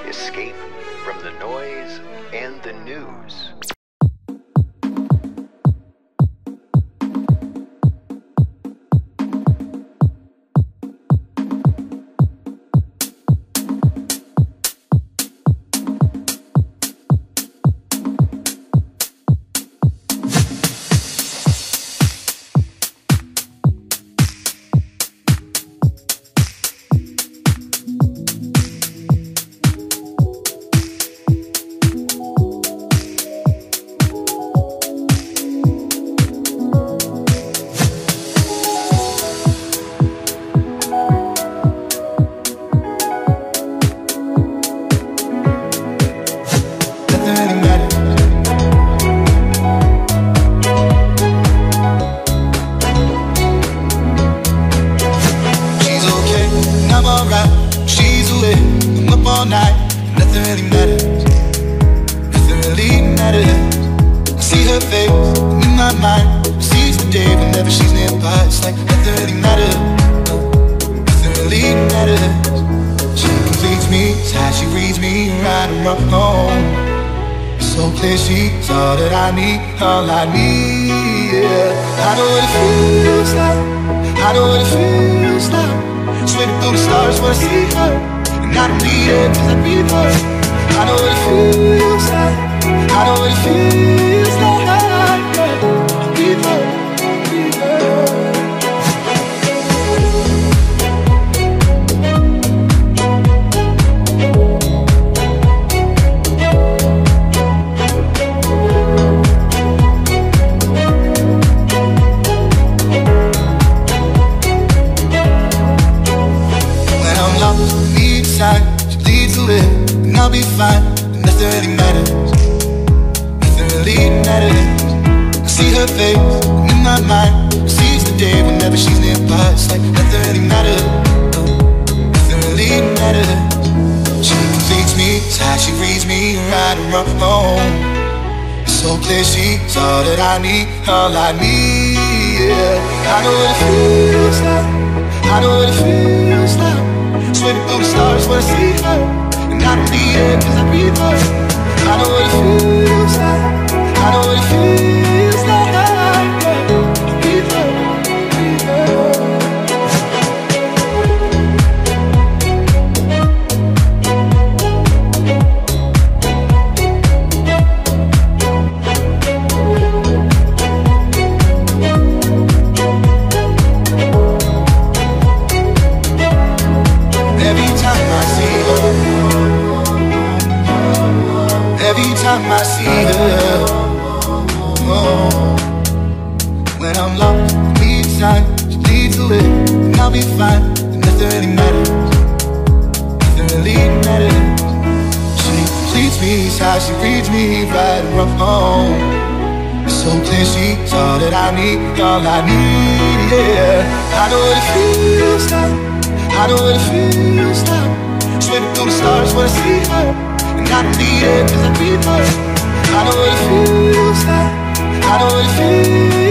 Escape from the noise and the news. All I need, yeah. I know what it feels like. I know what it feels like. Swimming through the stars when I see her, and I don't need it 'cause I breathe her. I know what it feels like. I know what it feels like. Yeah. I breathe her, breathe her. She leads the way, and I'll be fine. And nothing really matters. Nothing really matters. I see her face, and in my mind, I seize the day whenever she's nearby. It's like nothing really matters. Nothing really matters. She completes me, it's how she reads me, right and wrong. It's so clear she's all that I need, all I need. Yeah. I know what it feels like. I know what it feels like. Swimming through the stars when I see her, and I don't need it 'cause I breathe her. I know what it feels like. I know what it feels like. Yeah. I breathe her, breathe her. Every time I see her, oh, when I'm lost, I need time. She leads the way, and I'll be fine. And nothing really matters. Nothing really matters. She completes me, it's how she reads me, right and wrong. It's so clear she's all that I need, all I need. Yeah, I know what it feels like. I know what it feels like. Swimming through the stars when I see her, and I don't need it 'cause I breathe her. I know what it feels like. I know what it feels like.